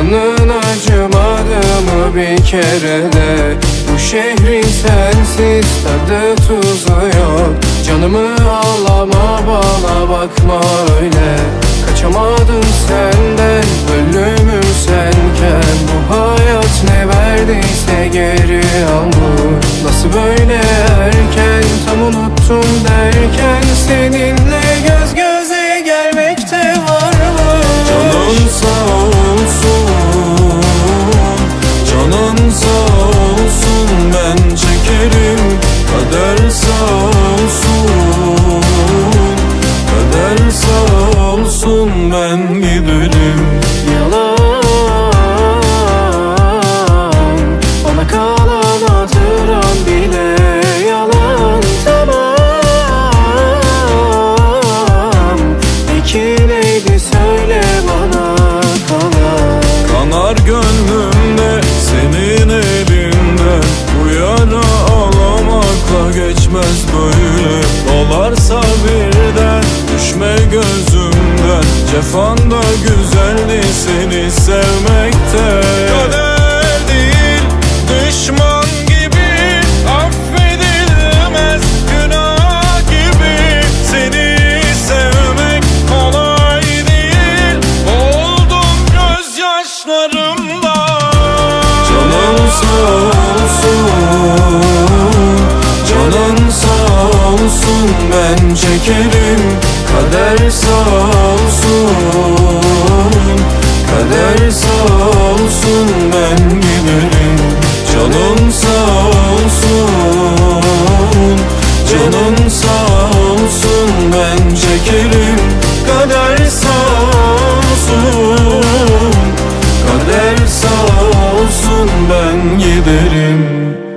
Canın acımadı mı bir kere de? Bu şehrin sensiz tadı tuzu yok. Canımı ağlama, bana bakma öyle. Kaçamadım senden, ölümüm senken. Bu hayat ne verdiyse geri almış. Nasıl böyle erken, tam unuttum derken seninle göz göze gelmekte varmış. Canın sağ olsun, canın sağ olsun, ben çekerim. Kader sağ olsun, kader sağ olsun, ben giderim. Yalan, bana kalan hatıram bile yalan. Tamam, peki neydi söyle bana kalan? Kanar gönlümde senin elinden. Bu yara ağlamakla geçmez böyle. Dolarsa birden düşme gözümden. Cefanda güzeldi seni sevmekte. Kader değil düşman gibi affedilmez, günah gibi. Seni sevmek kolay değil, oldum gözyaşlarımda. Canın sağ olsun, canın sağ olsun, ben çekerim. Kader sağ olsun, kader sağ olsun, ben giderim. Canın sağ olsun, canın sağ olsun, ben çekerim. Kader sağ olsun, kader sağ olsun, ben giderim.